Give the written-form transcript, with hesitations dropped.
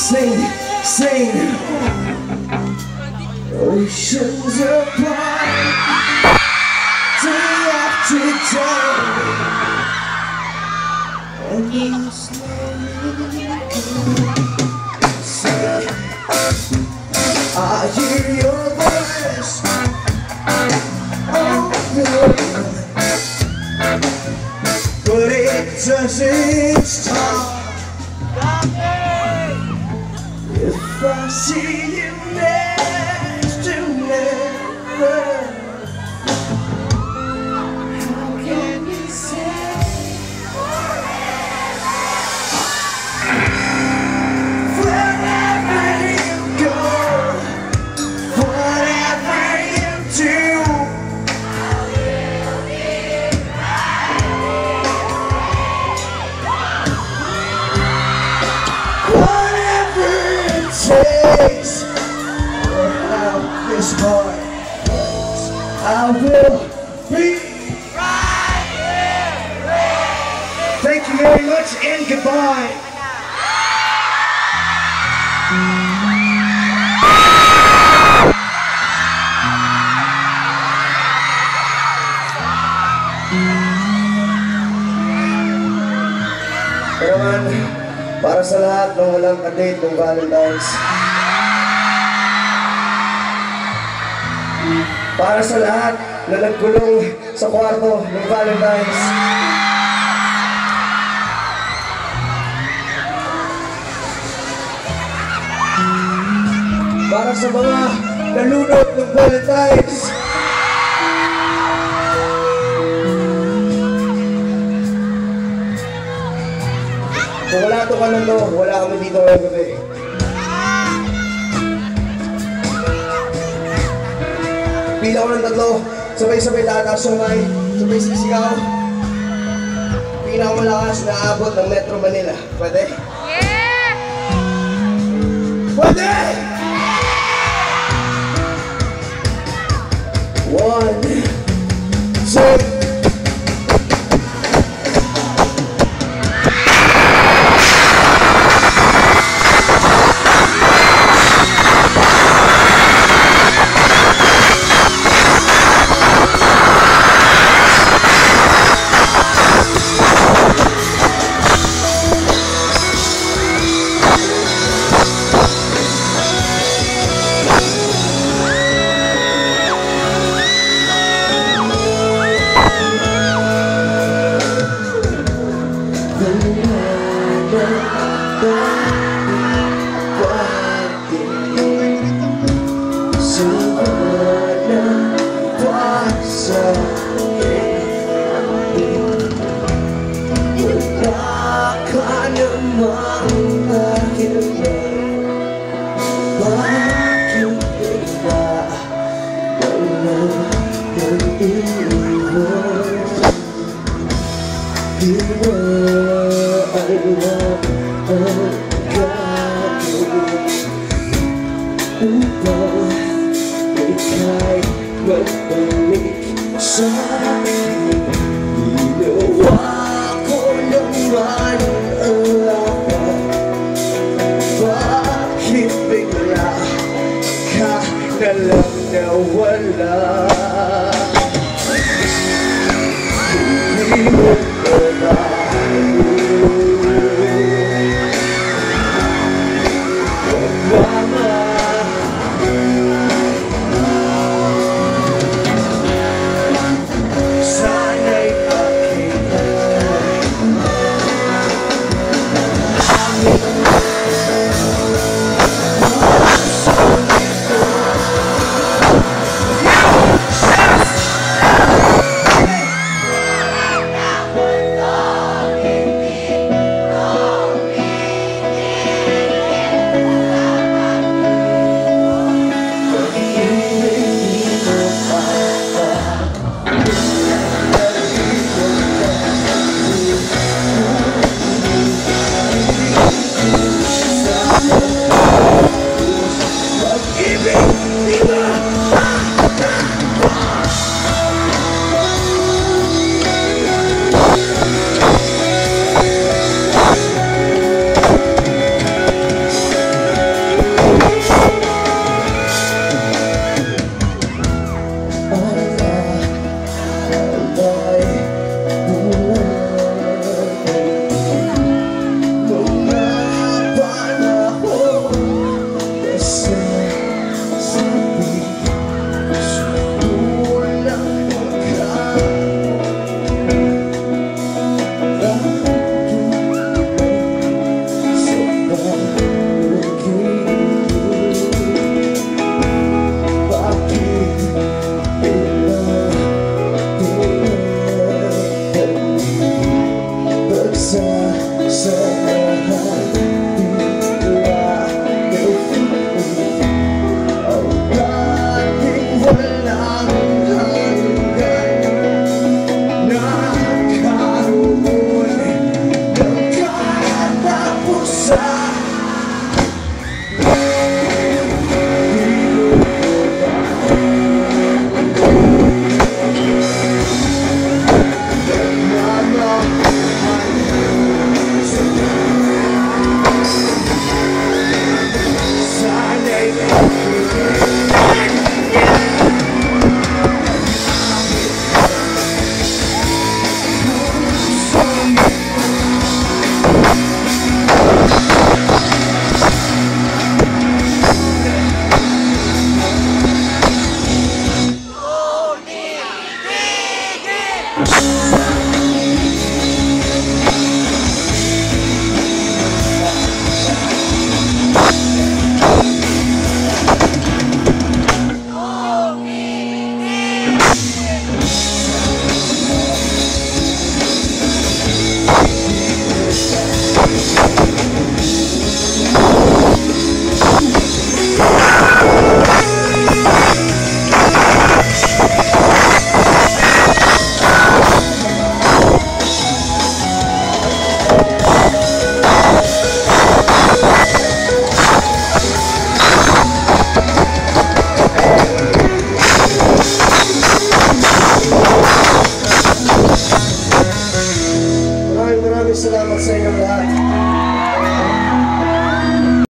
Sing. Oceans apart, day after day, and you slowly say, I hear your voice on the way, but it doesn't stop. If I see you next to never, how can you say wherever you go, whatever you do, I will be takes this part, I will be right here. Thank you very much and goodbye. Pero man, para sa lahat ng walang kadate ng Valentine's, para sa lahat na nagkulong sa kwarto ng Valentine's, para sa mga nalunod ng Valentine's, kung wala ito ka nando, wala kami dito ngayong gabi. Pila ko ng tatlo, sabay-sabay tataas yung may, sabay sisigaw. Pinakamalakas na abot ng Metro Manila. Pwede? Yeah! Pwede! 1, 2, pagsasamahan.